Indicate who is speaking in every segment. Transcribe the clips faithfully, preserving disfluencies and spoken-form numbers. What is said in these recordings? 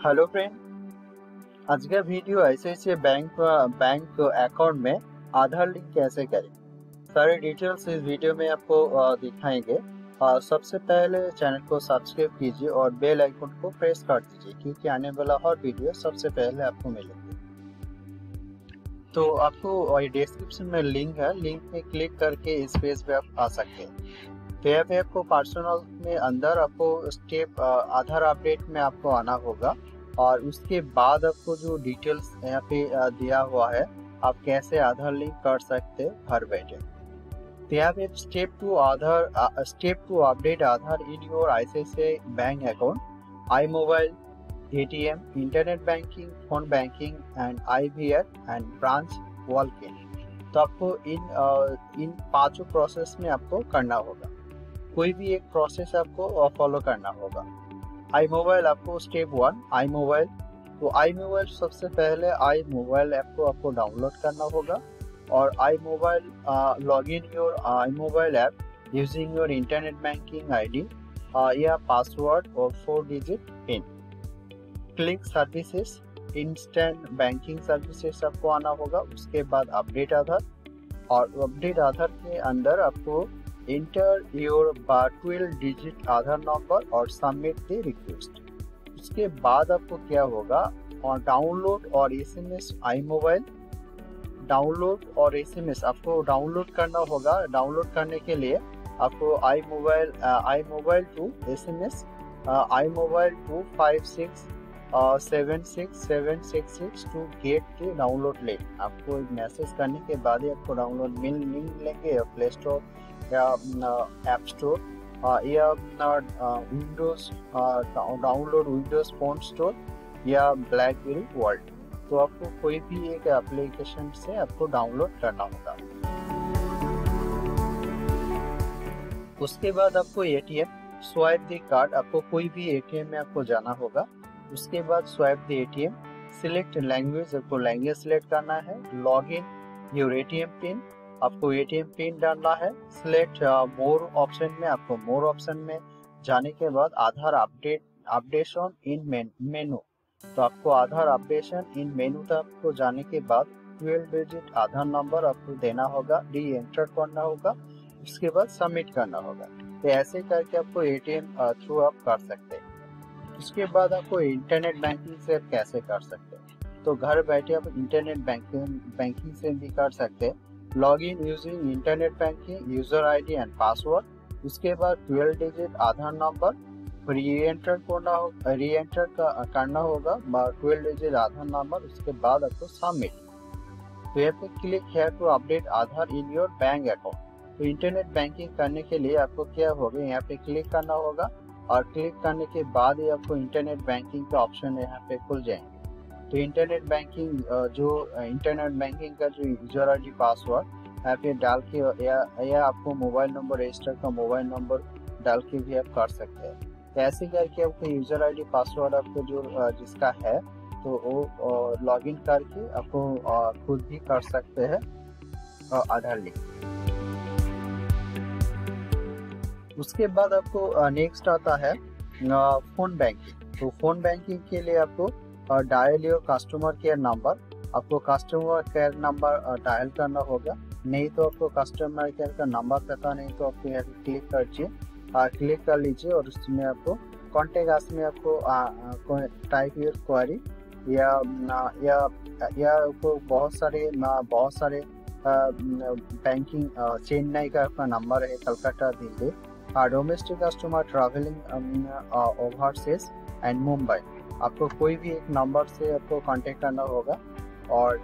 Speaker 1: Hello friend, आज का video ICICI bank bank account में आधार लिंक कैसे करें, सारे डिटेल्स इस वीडियो में आपको अ, दिखाएंगे। अ, सबसे पहले चैनल को सब्सक्राइब कीजिए और बेल आइकन को प्रेस कर दीजिए क्योंकि आने वाला हर वीडियो सबसे पहले आपको मिलेंगे। तो आपको डिस्क्रिप्शन में लिंक है, लिंक पे क्लिक करके इस पेज पे आप आ सकते हैं। तो यहाँ पे आपको पर्सनल में अंदर आपको स्टेप आधार अपडेट में आपको आना होगा और उसके बाद आपको जो डिटेल्स यहाँ पे दिया हुआ है आप कैसे आधार लिंक कर सकते हैं घर बैठे। तो यहाँ पे step two Aadhaar step two update Aadhaar in your ICICI bank account, I mobile, ATM, internet banking, phone banking and IVR and branch walk in. तो आपको इन इन पांचों प्रोसेस में आपको करना होगा, कोई भी एक प्रोसेस आपको फॉलो करना होगा। आई मोबाइल आपको स्टेप वन आई मोबाइल, तो आई मोबाइल सबसे पहले आई मोबाइल ऐप को आपको डाउनलोड करना होगा और I mobile log in your I mobile app using your internet banking ID या पासवर्ड और four digit PIN. Click services, instant banking services आपको आना होगा। उसके बाद अपडेट आधार, और अपडेट आधार के अंदर आपको enter your twelve digit Aadhaar number और सबमिट द रिक्वेस्ट। उसके बाद आपको क्या होगा, और डाउनलोड और एसएमएस आई मोबाइल डाउनलोड और एसएमएस आपको डाउनलोड करना होगा। डाउनलोड करने के लिए आपको I mobile I mobile to SMS I mobile to five six seven six seven six six to get के डाउनलोड लिंक आपको मैसेज करने के बाद ही आपको डाउनलोड मिल मिलेंगे प्ले स्टोर या ऐप स्टोर या Windows download Windows phone store या ब्लैकबेरी वर्ल्ड। तो आपको कोई भी एक एप्लीकेशन से आपको डाउनलोड करना होगा। उसके बाद आपको एटीएम स्वाइप द कार्ड, आपको कोई भी एटीएम में आपको जाना होगा। उसके बाद swipe the ATM, select language, आपको लैंग्वेज सिलेक्ट करना है। Log in your ATM PIN, आपको एटीएम पिन डालना है। सिलेक्ट मोर ऑप्शन में, आपको मोर ऑप्शन में जाने के बाद आधार अपडेट अपडेशन इन मेनू, तो आपको आधार अपडेशन इन मेनू तक आपको जाने के बाद ट्वेल्व डिजिट आधार नंबर आपको देना होगा, री एंटर करना होगा। उसके बाद सबमिट करना होगा। तो ऐसे करके आपको एटीएम थ्रू आप कर सकते हैं। उसके बाद आपको इंटरनेट बैंकिंग से आप कैसे कर सकते हैं, तो घर बैठे आप इंटरनेट बैंकिंग बैंकिंग से भी कर सकते हैं। Log in using internet banking, user ID and password. उसके बाद twelve digit Aadhaar number reenter करना हो री एंटर करना होगा ट्वेल्व डिजिट आधार नंबर। उसके बाद आपको सबमिट। तो यहाँ पे click here to update Aadhaar in your bank account. तो इंटरनेट बैंकिंग करने के लिए आपको क्या होगा, यहाँ पे क्लिक करना होगा और क्लिक करने के बाद ही आपको इंटरनेट बैंकिंग का ऑप्शन यहाँ पे खुल जाएंगे। तो इंटरनेट बैंकिंग जो इंटरनेट बैंकिंग का जो यूजर आईडी पासवर्ड यहाँ पे डाल के या, या आपको मोबाइल नंबर रजिस्टर का मोबाइल नंबर डाल के भी आप कर सकते हैं। तो ऐसे करके आपको यूजर आईडी पासवर्ड आपको जो जिसका है तो वो लॉग इन करके आपको खुद भी कर सकते हैं आधार लिंक। उसके बाद आपको नेक्स्ट आता है फोन बैंकिंग। तो फोन बैंकिंग के लिए आपको dial your customer care number, आपको कस्टमर केयर नंबर डायल करना होगा। नहीं तो आपको कस्टमर केयर का नंबर पता नहीं तो आपको यहाँ क्लिक करिए, क्लिक कर लीजिए और उसमें आपको कॉन्टेक्ट अस में आपको टाइप योर क्वेरी या या या आपको बहुत सारे बहुत सारे बैंकिंग चेन्नई का आपका नंबर है, Calcutta, Delhi, domestic customer travelling overseas and Mumbai. आपको कोई भी एक नंबर से आपको कांटेक्ट करना होगा। और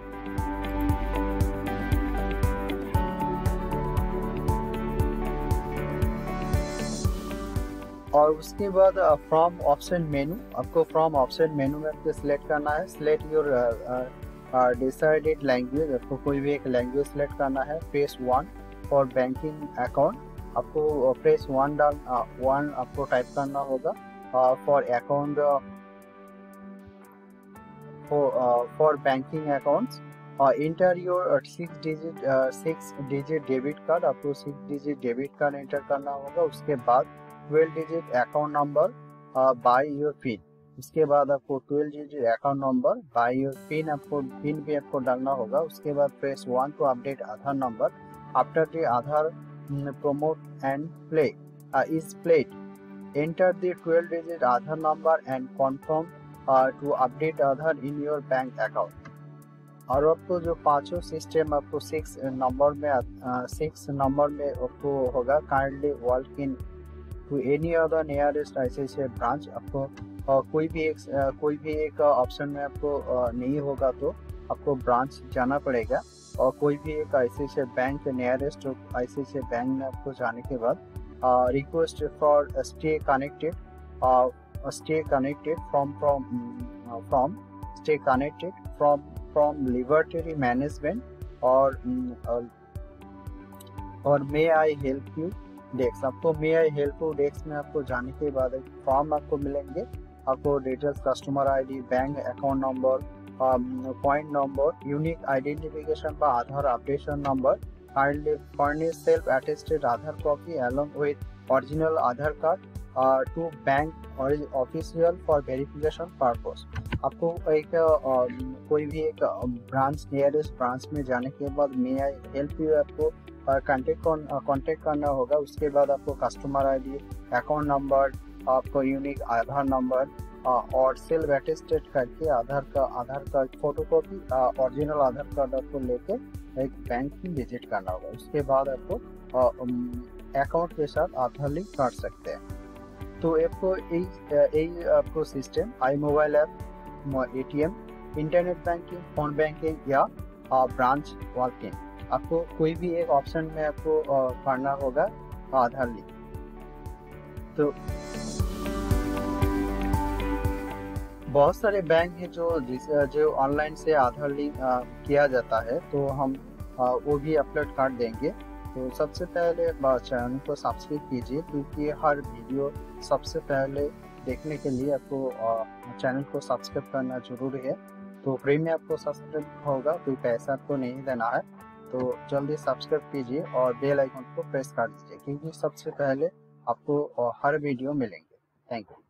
Speaker 1: और उसके बाद फ्रॉम ऑप्शन मेनू, आपको फ्रॉम ऑप्शन मेनू में आपको सिलेक्ट करना है। सिलेक्ट योर डिसाइडेड लैंग्वेज, आपको कोई भी एक लैंग्वेज सिलेक्ट करना है। Press one for banking account, आपको प्रेस वन डाल वन आपको टाइप करना होगा। For account for banking accounts enter your six digit six digit debit card, आपको six digit debit card enter करना होगा। उसके बाद twelve digit account number by your PIN, उसके बाद आपको twelve digit account number by PIN, आपको PIN भी आपको डालना होगा। उसके बाद press one to update Aadhaar number. After the Aadhaar promote and play uh, is played, enter the twelve digit Aadhaar number and confirm uh, to update Aadhaar in your bank account। और आपको जो पांचों सिस्टम आपको six number में six number में आपको होगा। Kindly walk in to any other nearest ICICI branch. आपको uh, कोई भी एक uh, कोई भी एक ऑप्शन में आपको uh, नहीं होगा तो आपको ब्रांच जाना पड़ेगा। और कोई भी एक ICICI bank nearest ICICI bank में आपको जाने के बाद request for stay connected stay connected from from from stay connected from from liberty management और और may I help you desk. आपको may I help you desk में आपको जाने के बाद एक फॉर्म आपको मिलेंगे। आपको details, customer ID, bank account number, point number, unique identification বা Aadhaar updation number, kindly furnish self attested Aadhaar copy along with original Aadhaar card to bank और ऑफिशियल फॉर वेरिफिकेशन पर्पस। आपको एक uh, कोई भी एक ब्रांच नियरेस्ट ब्रांच में जाने के बाद मे आई हेल्प यू आपको कांटेक्ट कांटेक्ट करना होगा। उसके बाद आपको कस्टमर आईडी, अकाउंट नंबर, आपको यूनिक आधार नंबर और सेल्फ अटेस्टेड करके आधार का Aadhaar card photocopy original Aadhaar card आपको लेके एक बैंक में विजिट करना होगा। उसके बाद आपको अकाउंट के साथ आधार लिंक कर सकते हैं। तो आपको यही आपको system I mobile app, ATM, internet banking, phone banking या ब्रांच वॉकिंग, आपको कोई भी एक ऑप्शन में आपको करना होगा आधार लिंक। तो बहुत सारे बैंक हैं जो जो ऑनलाइन से आधार लिंक किया जाता है, तो हम आ, वो भी अपलोड कर देंगे। तो सबसे पहले चैनल को सब्सक्राइब कीजिए, क्योंकि हर वीडियो सबसे पहले देखने के लिए आपको चैनल को सब्सक्राइब करना जरूरी है। तो फ्री में आपको सब्सक्राइब होगा, कोई पैसा आपको नहीं देना है। तो जल्दी सब्सक्राइब कीजिए और बेल आइकन को प्रेस कर दीजिए, क्योंकि सबसे पहले आपको हर वीडियो मिलेंगे। Thank you.